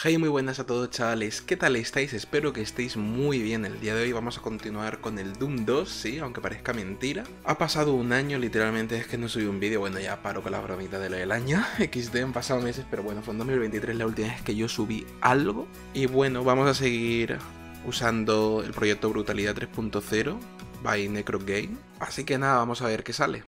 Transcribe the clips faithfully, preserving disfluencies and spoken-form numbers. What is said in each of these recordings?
Hey, muy buenas a todos chavales, ¿qué tal estáis? Espero que estéis muy bien. El día de hoy vamos a continuar con el Doom dos, sí, aunque parezca mentira. Ha pasado un año, literalmente, es que no subí un vídeo, bueno, ya paro con la bromita de lo del año. equis de, han pasado meses, pero bueno, fue en dos mil veintitrés la última vez que yo subí algo. Y bueno, vamos a seguir usando el proyecto Brutalidad tres punto cero by Necrogame. Así que nada, vamos a ver qué sale.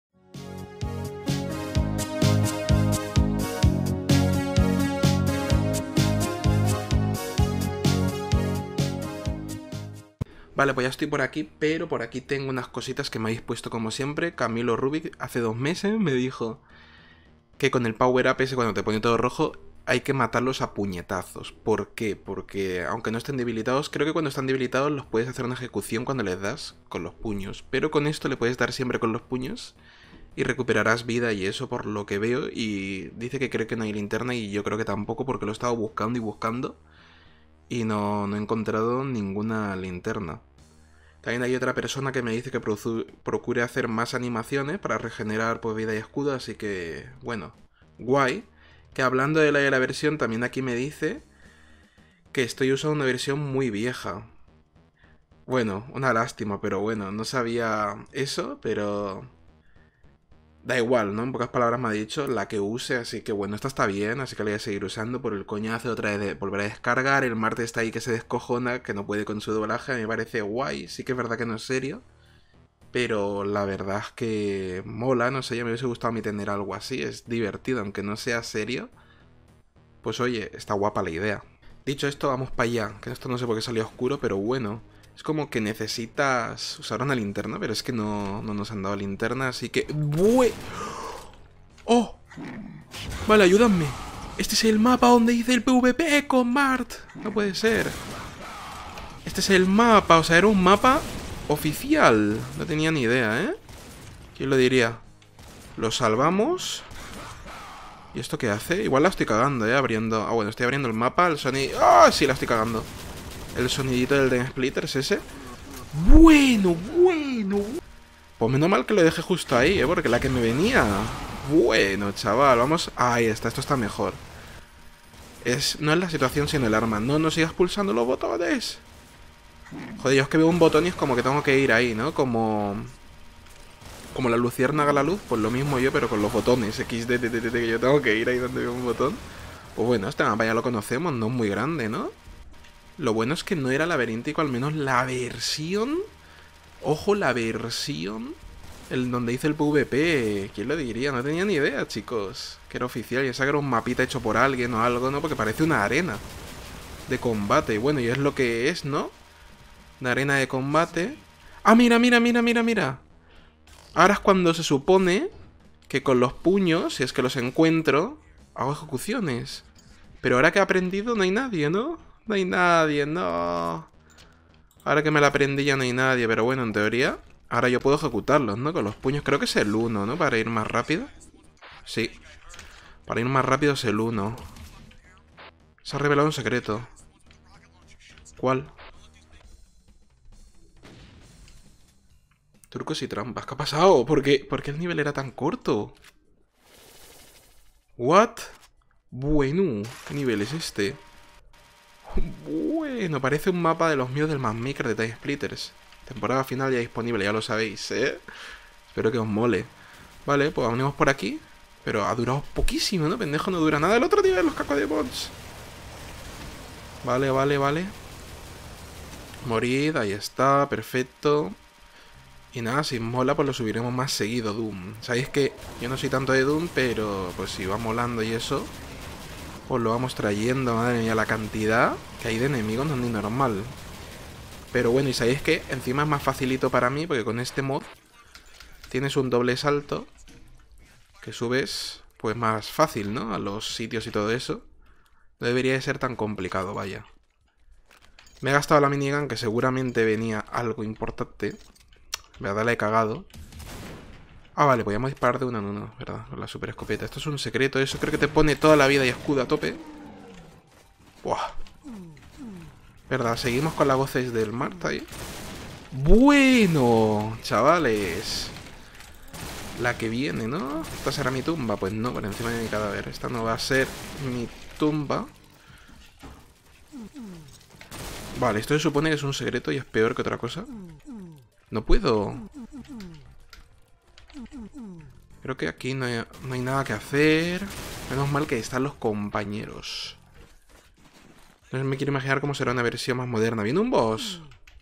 Vale, pues ya estoy por aquí, pero por aquí tengo unas cositas que me habéis puesto como siempre. Camilo Rubik hace dos meses me dijo que con el Power Up ese, cuando te pone todo rojo, hay que matarlos a puñetazos. ¿Por qué? Porque aunque no estén debilitados, creo que cuando están debilitados los puedes hacer una ejecución cuando les das con los puños. Pero con esto le puedes dar siempre con los puños y recuperarás vida y eso por lo que veo. Y dice que cree que no hay linterna y yo creo que tampoco, porque lo he estado buscando y buscando y no, no he encontrado ninguna linterna. También hay otra persona que me dice que procure hacer más animaciones para regenerar pues, vida y escudo, así que, bueno, guay. Que hablando de la, de la versión, también aquí me dice que estoy usando una versión muy vieja. Bueno, una lástima, pero bueno, no sabía eso, pero da igual, ¿no? En pocas palabras me ha dicho la que use, así que bueno, esta está bien, así que la voy a seguir usando por el coñazo otra vez de volver a descargar. El Marte está ahí que se descojona, que no puede con su doblaje, me parece guay, sí que es verdad que no es serio, pero la verdad es que mola, no sé, ya me hubiese gustado a mí tener algo así, es divertido, aunque no sea serio, pues oye, está guapa la idea. Dicho esto, vamos para allá, que esto no sé por qué salió oscuro, pero bueno. Es como que necesitas usar una linterna, pero es que no, no nos han dado linterna, así que... ¡Bue! ¡Oh! Vale, ayúdame. Este es el mapa donde hice el PvP con Mart. No puede ser. Este es el mapa, o sea, era un mapa oficial. No tenía ni idea, ¿eh? ¿Quién lo diría? Lo salvamos. ¿Y esto qué hace? Igual la estoy cagando, ¿eh? Abriendo... Ah, bueno, estoy abriendo el mapa, el sonido... ¡Ah! Sí, la estoy cagando. El sonidito del Den Splitters ese. Bueno, bueno. Pues menos mal que lo dejé justo ahí, ¿eh? Porque la que me venía... Bueno, chaval, vamos... Ahí está, esto está mejor. Es... No es la situación, sino el arma. No, no sigas pulsando los botones. Joder, yo es que veo un botón y es como que tengo que ir ahí, ¿no? Como... Como la luciérnaga a la luz, pues lo mismo yo, pero con los botones. equis de, que yo tengo que ir ahí donde veo un botón. Pues bueno, este mapa ya lo conocemos, no es muy grande, ¿no? Lo bueno es que no era laberíntico, al menos la versión... Ojo, la versión... El donde hice el PvP, ¿quién lo diría? No tenía ni idea, chicos, que era oficial. Y esa que era un mapita hecho por alguien o algo, ¿no? Porque parece una arena de combate. Bueno, y es lo que es, ¿no? Una arena de combate. ¡Ah, mira, mira, mira, mira, mira! Ahora es cuando se supone que con los puños, si es que los encuentro, hago ejecuciones. Pero ahora que he aprendido no hay nadie, ¿no? No hay nadie, no. Ahora que me la aprendí ya no hay nadie, pero bueno, en teoría... Ahora yo puedo ejecutarlos, ¿no? Con los puños. Creo que es el uno, ¿no? Para ir más rápido. Sí. Para ir más rápido es el uno. Se ha revelado un secreto. ¿Cuál? Trucos y trampas. ¿Qué ha pasado? ¿Por qué? ¿Por qué el nivel era tan corto? ¿What? Bueno, ¿qué nivel es este? Bueno, parece un mapa de los míos del Massmaker de Time Splitters. Temporada final ya disponible, ya lo sabéis, ¿eh? Espero que os mole. Vale, pues venimos por aquí. Pero ha durado poquísimo, ¿no? Pendejo, no dura nada el otro nivel, los cacos de bots. Vale, vale, vale. Morid, ahí está, perfecto. Y nada, si mola, pues lo subiremos más seguido, Doom. Sabéis que yo no soy tanto de Doom, pero pues si va molando y eso, pues lo vamos trayendo. Madre mía, la cantidad que hay de enemigos no es ni normal. Pero bueno, y sabéis que encima es más facilito para mí, porque con este mod tienes un doble salto que subes pues más fácil, ¿no? A los sitios y todo eso. No debería de ser tan complicado, vaya. Me he gastado la minigun, que seguramente venía algo importante. ¿Verdad? La he cagado. Ah, vale, podíamos disparar de uno en uno, ¿verdad? Con la super escopeta. Esto es un secreto, eso creo que te pone toda la vida y escudo a tope. Buah. ¿Verdad? Seguimos con las voces del Marte ahí. Bueno, chavales. La que viene, ¿no? ¿Esta será mi tumba? Pues no, por encima de mi cadáver. Esta no va a ser mi tumba. Vale, esto se supone que es un secreto y es peor que otra cosa. No puedo. Creo que aquí no hay, no hay nada que hacer. Menos mal que están los compañeros. No me quiero imaginar cómo será una versión más moderna. ¿Viene un boss?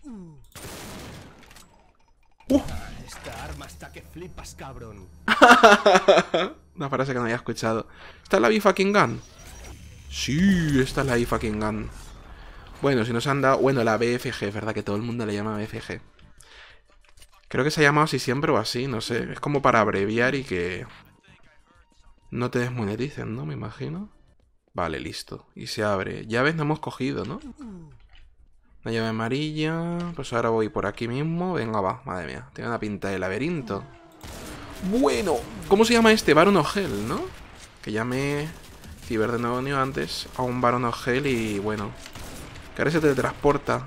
¡Uh! Esta arma está que flipas, cabrón. Una frase que no había escuchado. ¿Esta es la B-Fucking Gun? Sí, esta es la B-Fucking Gun. Bueno, si nos han dado... Bueno, la B F G, es verdad que todo el mundo le llama B F G. Creo que se ha llamado así siempre o así, no sé. Es como para abreviar y que... no te desmoneticen, ¿no? Me imagino. Vale, listo. Y se abre. Llaves no hemos cogido, ¿no? Una llave amarilla. Pues ahora voy por aquí mismo. Venga, va. Madre mía. Tiene una pinta de laberinto. Bueno. ¿Cómo se llama este? Baron Ogel, ¿no? Que llamé ciberdemonio antes a un Baron Ogel y bueno. Que ahora se teletransporta.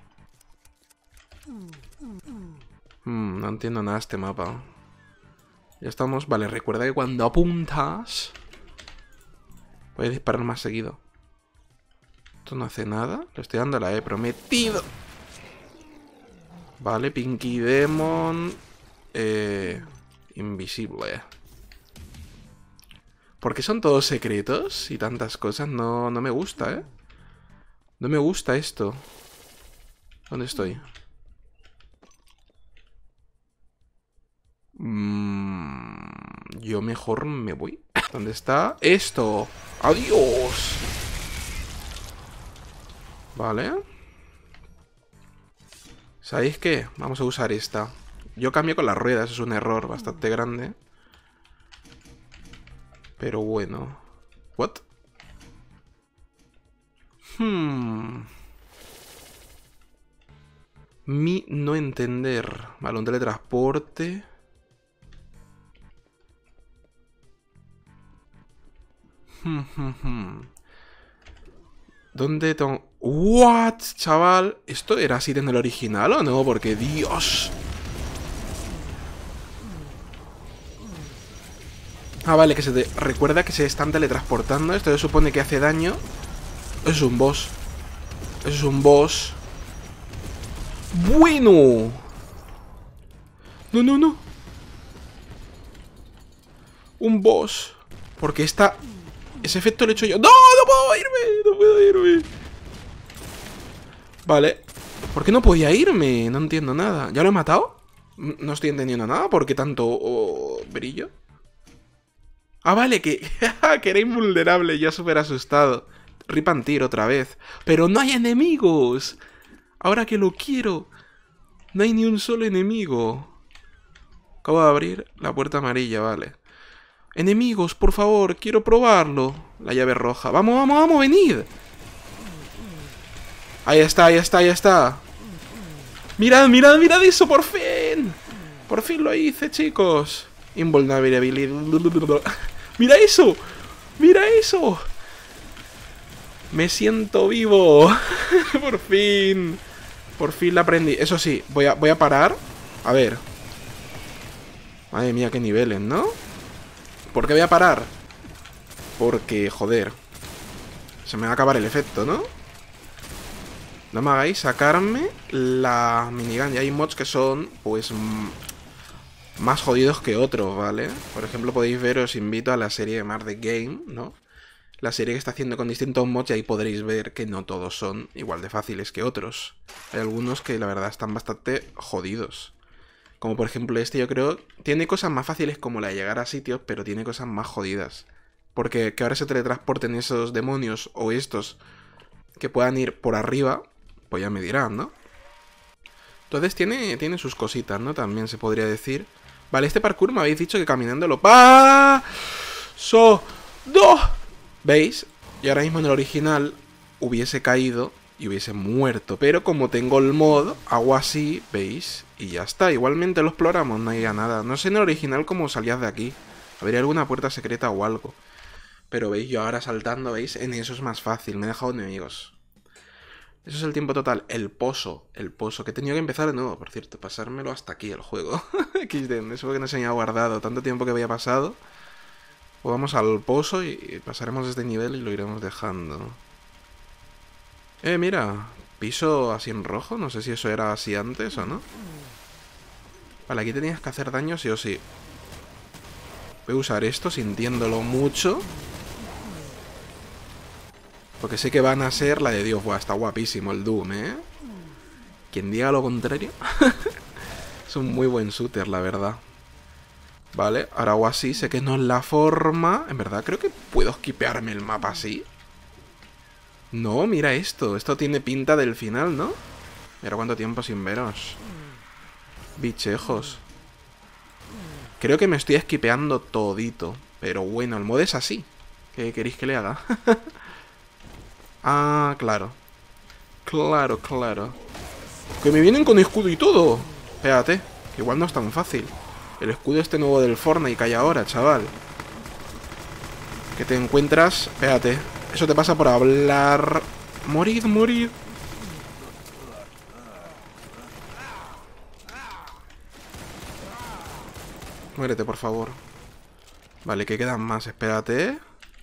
Hmm, no entiendo nada de este mapa. Ya estamos... Vale, recuerda que cuando apuntas... puedes disparar más seguido. Esto no hace nada. Le estoy dando la he prometido. Vale, Pinky Demon. Eh, invisible. ¿Por qué son todos secretos y tantas cosas? No, no me gusta, ¿eh? No me gusta esto. ¿Dónde estoy? Mm, yo mejor me voy. ¿Dónde está esto? ¡Adiós! Vale. ¿Sabéis qué? Vamos a usar esta. Yo cambio con las ruedas, es un error bastante grande. Pero bueno. ¿What? Hmm. Mi no entender. Vale, un teletransporte. Hmm, hmm, hmm. ¿Dónde tengo...? ¿What, chaval? ¿Esto era así en el original o no? Porque, Dios... Ah, vale, que se te... recuerda que se están teletransportando. Esto se supone que hace daño. Eso es un boss. Eso es un boss. ¡Bueno! No, no, no. Un boss. Porque esta... ese efecto lo he hecho yo. ¡No! ¡No puedo irme! ¡No puedo irme! Vale. ¿Por qué no podía irme? No entiendo nada. ¿Ya lo he matado? No estoy entendiendo nada. ¿Por qué tanto oh, brillo? Ah, vale, que, que era invulnerable. Yo súper asustado. Rip and Tear otra vez. ¡Pero no hay enemigos! Ahora que lo quiero. No hay ni un solo enemigo. Acabo de abrir la puerta amarilla, vale. Enemigos, por favor, quiero probarlo. La llave roja. Vamos, vamos, vamos, venid. Ahí está, ahí está, ahí está. Mirad, mirad, mirad eso, por fin. Por fin lo hice, chicos. Invulnerabilidad. Mira eso. Mira eso. Me siento vivo. Por fin. Por fin la aprendí. Eso sí, voy a, voy a parar. A ver. Madre mía, qué niveles, ¿no? ¿Por qué voy a parar? Porque, joder, se me va a acabar el efecto, ¿no? No me hagáis sacarme la minigun. Y hay mods que son, pues, más jodidos que otros, ¿vale? Por ejemplo, podéis ver, os invito a la serie de Mar de Game, ¿no? La serie que está haciendo con distintos mods y ahí podréis ver que no todos son igual de fáciles que otros. Hay algunos que la verdad están bastante jodidos. Como por ejemplo este, yo creo, tiene cosas más fáciles como la de llegar a sitios, pero tiene cosas más jodidas. Porque que ahora se teletransporten esos demonios o estos que puedan ir por arriba, pues ya me dirán, ¿no? Entonces tiene, tiene sus cositas, ¿no? También se podría decir. Vale, este parkour me habéis dicho que caminando lo pa... So... ¡Do! ¿Veis? Y ahora mismo en el original hubiese caído y hubiese muerto. Pero como tengo el mod, hago así, ¿veis? Y ya está. Igualmente lo exploramos, no había nada. No sé en el original cómo salías de aquí. Habría alguna puerta secreta o algo. Pero veis, yo ahora saltando, ¿veis? En eso es más fácil. Me he dejado enemigos. Eso es el tiempo total. El pozo. El pozo. Que he tenido que empezar de nuevo, por cierto. Pasármelo hasta aquí el juego. equis de. Eso que no se me ha guardado. Tanto tiempo que había pasado. Pues vamos al pozo y pasaremos este nivel y lo iremos dejando. Eh, mira. Piso así en rojo. No sé si eso era así antes o no. Vale, aquí tenías que hacer daño sí o sí. Voy a usar esto sintiéndolo mucho. Porque sé que van a ser la de Dios. Buah, está guapísimo el Doom, ¿eh? Quien diga lo contrario. Es un muy buen shooter, la verdad. Vale, ahora hago así. Sé que no es la forma. En verdad, creo que puedo esquipearme el mapa así. No, mira esto. Esto tiene pinta del final, ¿no? Mira cuánto tiempo sin veros. Bichejos. Creo que me estoy esquipeando todito. Pero bueno, el mod es así. ¿Qué queréis que le haga? Ah, claro. Claro, claro. Que me vienen con escudo y todo. Espérate, que igual no es tan fácil. El escudo este nuevo del Fortnite que hay ahora, chaval. Que te encuentras... Espérate, eso te pasa por hablar... Morid, morid. Muérete, por favor. Vale, que quedan más, espérate.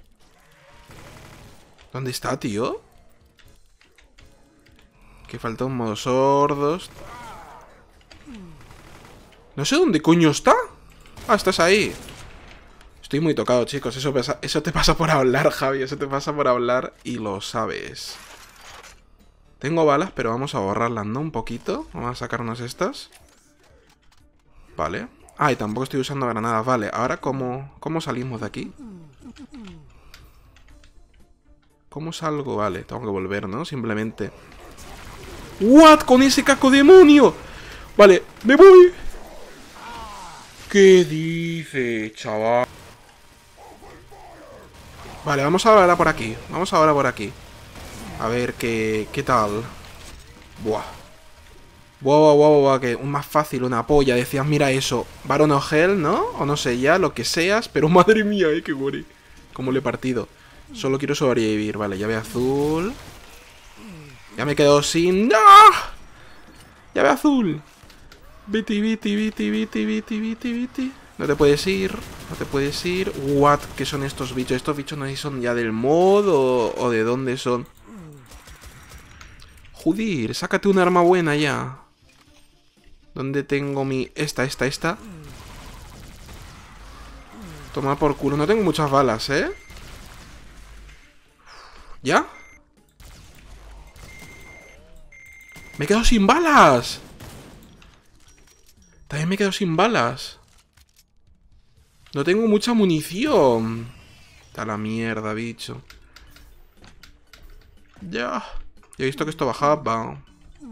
¿Dónde está, tío? Que falta un modo sordos. No sé dónde coño está. Ah, estás ahí. Estoy muy tocado, chicos. Eso, pasa, eso te pasa por hablar, Javi. Eso te pasa por hablar y lo sabes. Tengo balas, pero vamos a borrarlas, ¿no? Un poquito. Vamos a sacarnos estas. Vale. Ah, y tampoco estoy usando granadas. Vale, ahora ¿cómo, cómo salimos de aquí? ¿Cómo salgo? Vale, tengo que volver, ¿no? Simplemente... ¿What? ¡Con ese caco demonio! Vale, me voy. ¿Qué dice, chaval? Vale, vamos ahora por aquí. Vamos ahora por aquí. A ver qué, qué tal. Buah. Buah, buah, buah, buah, que un más fácil, una polla. Decías, mira eso, Baron of Hell, ¿no? O no sé ya, lo que seas. Pero madre mía, eh, qué gore. Como le he partido. Solo quiero sobrevivir. Vale, llave azul. Ya me he quedado sin... ¡No! Llave azul. Viti, viti, viti, viti, viti, viti, viti. No te puedes ir. No te puedes ir. What? ¿Qué son estos bichos? Estos bichos no sé si son ya del mod o, o de dónde son. Joder, sácate un arma buena ya. ¿Dónde tengo mi...? Esta, esta, esta. Toma por culo. No tengo muchas balas, ¿eh? ¿Ya? ¡Me he quedado sin balas! También me he quedado sin balas. No tengo mucha munición. Está la mierda, bicho. Ya. Ya he visto que esto bajaba.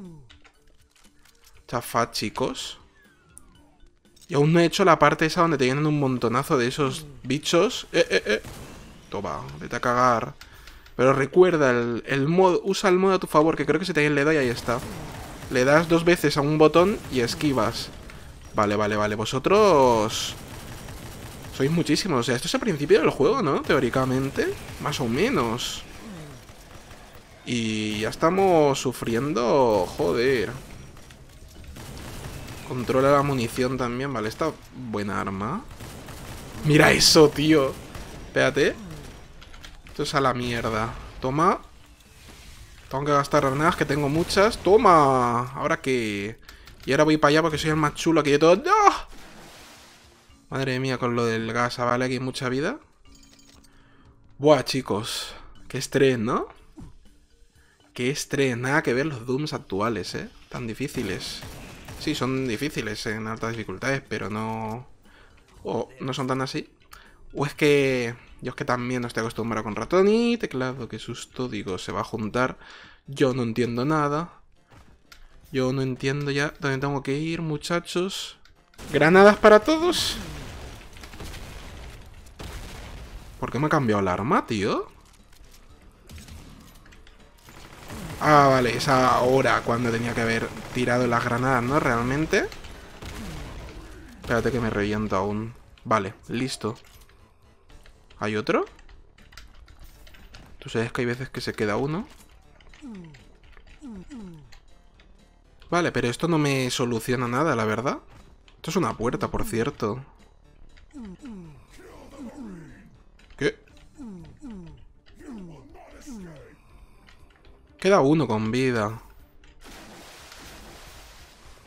Chafa, chicos. Y aún no he hecho la parte esa donde te vienen un montonazo de esos bichos. Eh, eh, eh. Toma, vete a cagar. Pero recuerda, el, el mod, usa el mod a tu favor, que creo que se te le da y ahí está. Le das dos veces a un botón y esquivas. Vale, vale, vale. Vosotros... sois muchísimos. O sea, esto es el principio del juego, ¿no? Teóricamente. Más o menos. Y ya estamos sufriendo... Joder. Controla la munición también. Vale, esta buena arma. Mira eso, tío. Espérate. Esto es a la mierda. Toma. Tengo que gastar granadas, que tengo muchas. Toma. Ahora que... Y ahora voy para allá porque soy el más chulo aquí de todo. ¡No! Madre mía, con lo del gas, ¿vale? Aquí hay mucha vida. Buah, chicos. Qué estrés, ¿no? Qué estrés. Nada que ver los Dooms actuales, ¿eh? Tan difíciles. Sí, son difíciles en altas dificultades, pero no... O no son tan así. O es que... Yo es que también no estoy acostumbrado con ratón y teclado. Qué susto, digo, se va a juntar. Yo no entiendo nada. Yo no entiendo ya dónde tengo que ir, muchachos. ¿Granadas para todos? ¿Por qué me ha cambiado el arma, tío? Ah, vale, es ahora cuando tenía que haber tirado las granadas, ¿no? Realmente. Espérate que me reviento aún. Vale, listo. ¿Hay otro? Tú sabes que hay veces que se queda uno. Vale, pero esto no me soluciona nada, la verdad. Esto es una puerta, por cierto. ¿Qué? Queda uno con vida.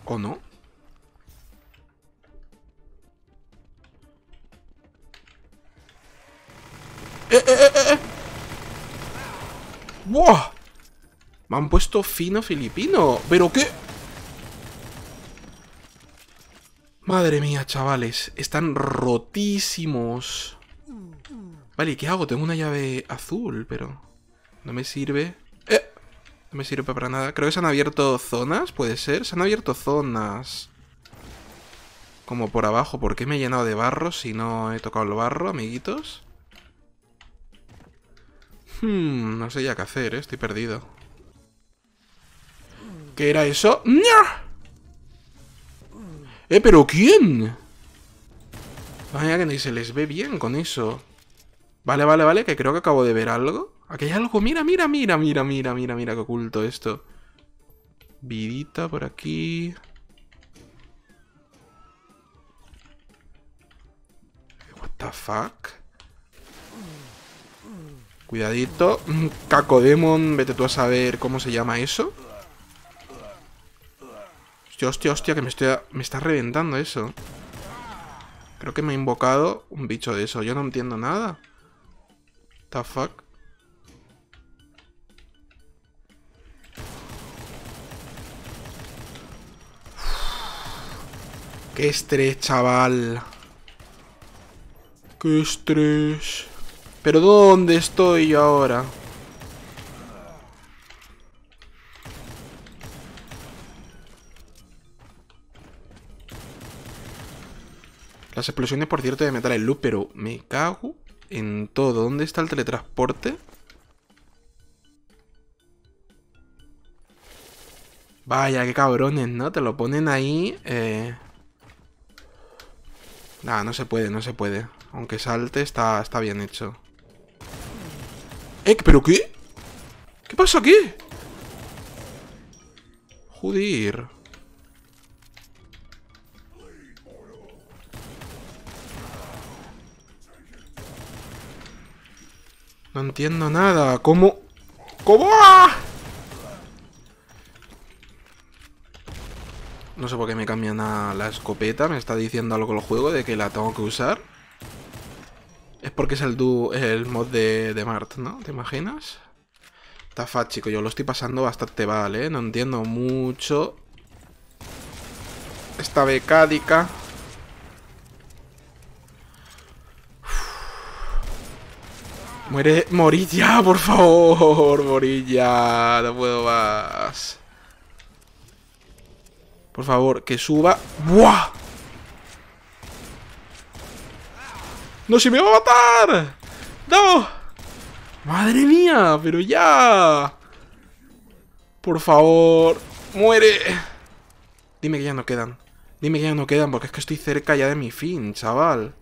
¿O no? ¡Eh, eh, eh, eh! ¡Buah! Me han puesto fino filipino. ¿Pero qué? Madre mía, chavales. Están rotísimos. Vale, ¿y qué hago? Tengo una llave azul, pero... no me sirve. ¡Eh! No me sirve para nada. Creo que se han abierto zonas, ¿puede ser? Se han abierto zonas. Como por abajo. ¿Por qué me he llenado de barro si no he tocado el barro, amiguitos? Hmm, no sé ya qué hacer, ¿eh? Estoy perdido. ¿Qué era eso? ¡Nya! ¿Eh, pero quién? Vaya que ni se les ve bien con eso. Vale, vale, vale, que creo que acabo de ver algo. Aquí hay algo, mira, mira, mira, mira, mira, mira, mira, qué oculto esto. Vidita por aquí. What the fuck? Cuidadito. Cacodemon, vete tú a saber cómo se llama eso. Hostia, hostia, hostia, que me, estoy a... me está reventando eso. Creo que me ha invocado un bicho de eso. Yo no entiendo nada. What the fuck? Qué estrés, chaval. Qué estrés. ¿Pero dónde estoy yo ahora? Las explosiones, por cierto, de metal en loop, pero me cago en todo. ¿Dónde está el teletransporte? Vaya, qué cabrones, ¿no? Te lo ponen ahí. Eh... Nah, no se puede, no se puede. Aunque salte, está, está bien hecho. ¿Eh? ¿Pero qué? ¿Qué pasa aquí? Joder. No entiendo nada. ¿Cómo? ¿Cómo? No sé por qué me cambian a la escopeta. Me está diciendo algo el juego de que la tengo que usar. Es porque es el, du el mod de, de Mart, ¿no? ¿Te imaginas? Está fat, chico. Yo lo estoy pasando bastante mal, ¿eh? No entiendo mucho esta becádica. Muere, morid ya, por favor. Morid ya. No puedo más. Por favor, que suba. ¡Buah! ¡No, se me va a matar! ¡No! ¡Madre mía! ¡Pero ya! Por favor. ¡Muere! Dime que ya no quedan. Dime que ya no quedan, porque es que estoy cerca ya de mi fin, chaval.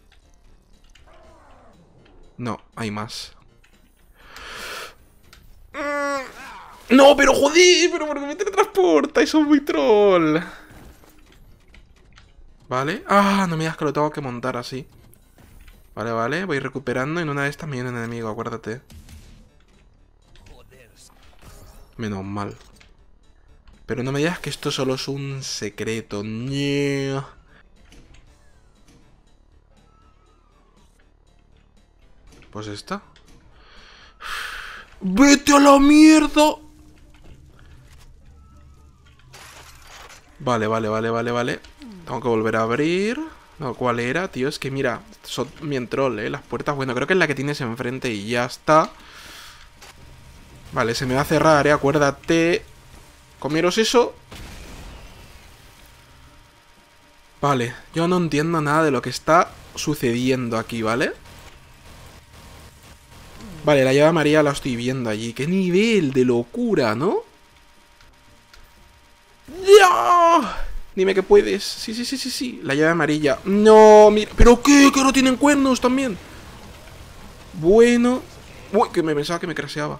No, hay más. No, pero joder, pero porque me teletransporta, eso es muy troll. Vale. Ah, no me digas que lo tengo que montar así. Vale, vale, voy recuperando. En una de estas me viene un enemigo, acuérdate. Menos mal. Pero no me digas que esto solo es un secreto. No. Pues esta. ¡Vete a la mierda! Vale, vale, vale, vale, vale. Tengo que volver a abrir. No, ¿cuál era, tío? Es que mira, son bien troll, ¿eh? Las puertas, bueno, creo que es la que tienes enfrente y ya está. Vale, se me va a cerrar, ¿eh? Acuérdate. ¿Comeros eso? Vale, yo no entiendo nada de lo que está sucediendo aquí, ¿vale? Vale, la llave amarilla la estoy viendo allí. ¡Qué nivel de locura!, ¿no? ¡Ya! Dime que puedes. Sí, sí, sí, sí, sí. La llave amarilla. No, mira. ¿Pero qué? ¿Que no tienen cuernos también? Bueno. Uy, que me pensaba que me craseaba.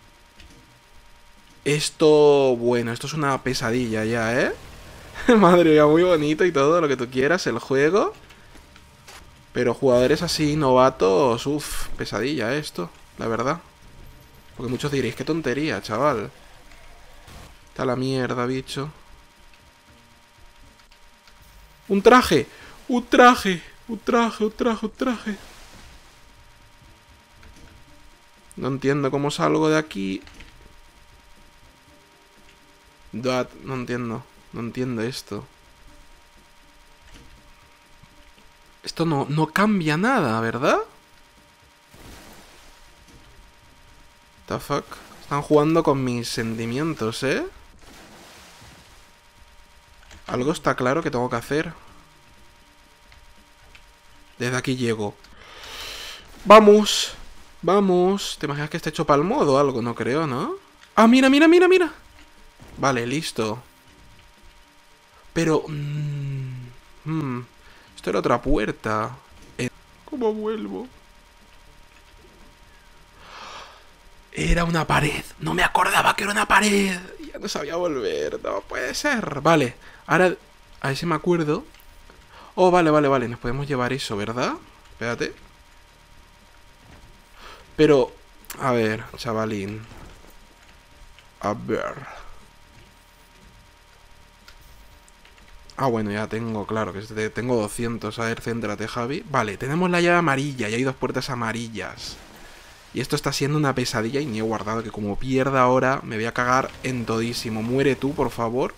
Esto... Bueno, esto es una pesadilla ya, ¿eh? Madre mía, muy bonito y todo, lo que tú quieras, el juego. Pero jugadores así, novatos... Uf, pesadilla esto, la verdad. Porque muchos diréis, qué tontería, chaval. Está la mierda, bicho. ¡Un traje! ¡Un traje! ¡Un traje! ¡Un traje! ¡Un traje! No entiendo cómo salgo de aquí. Dad, no entiendo. No entiendo esto. Esto no, no cambia nada, ¿verdad? The fuck. Están jugando con mis sentimientos, ¿eh? Algo está claro que tengo que hacer. Desde aquí llego. ¡Vamos! ¡Vamos! ¿Te imaginas que esté hecho para el modo o algo? No creo, ¿no? ¡Ah, mira, mira, mira, mira! Vale, listo. Pero... Mmm, mmm, esto era otra puerta. Eh, ¿Cómo vuelvo? Era una pared. No me acordaba que era una pared. Ya no sabía volver. No puede ser. Vale. Ahora... A ver si me acuerdo. Oh, vale, vale, vale. Nos podemos llevar eso, ¿verdad? Espérate. Pero... A ver, chavalín. A ver. Ah, bueno, ya tengo, claro, que tengo doscientos. A ver, céntrate, Javi. Vale, tenemos la llave amarilla y hay dos puertas amarillas. Y esto está siendo una pesadilla y ni he guardado, que como pierda ahora me voy a cagar en todísimo. Muere tú, por favor.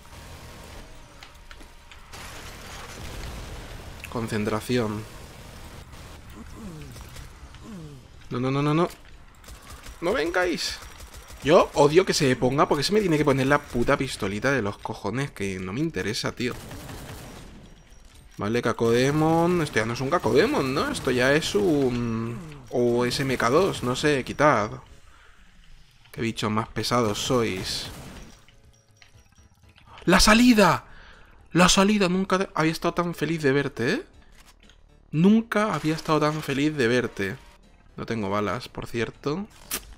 Concentración. No, no, no, no, no. No vengáis. Yo odio que se me ponga, porque se me tiene que poner la puta pistolita de los cojones, que no me interesa, tío. Vale, Cacodemon. Esto ya no es un Cacodemon, ¿no? Esto ya es un... O S M K dos, no sé, quitad. Qué bichos más pesados sois. ¡La salida! ¡La salida! Nunca había estado tan feliz de verte, ¿eh? Nunca había estado tan feliz de verte. No tengo balas, por cierto.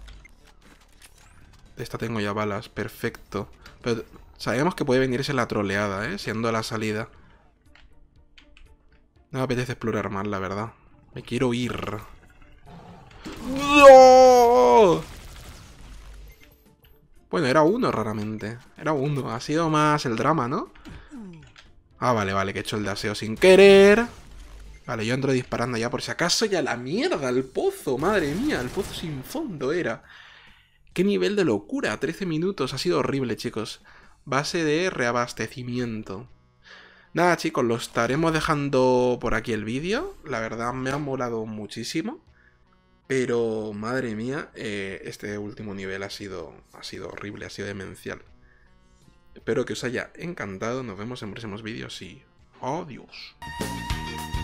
De esta tengo ya balas, perfecto. Pero sabemos que puede venirse la troleada, ¿eh? Siendo la salida. No me apetece explorar más, la verdad. Me quiero ir. ¡No! Bueno, era uno raramente. Era uno. Ha sido más el drama, ¿no? Ah, vale, vale, que he hecho el daseo sin querer. Vale, yo entro disparando ya por si acaso. Ya la mierda, el pozo. Madre mía, el pozo sin fondo era. Qué nivel de locura. trece minutos. Ha sido horrible, chicos. Base de reabastecimiento. Nada, chicos, lo estaremos dejando por aquí el vídeo. La verdad me ha molado muchísimo. Pero, madre mía, eh, este último nivel ha sido, ha sido horrible, ha sido demencial. Espero que os haya encantado. Nos vemos en próximos vídeos y adiós.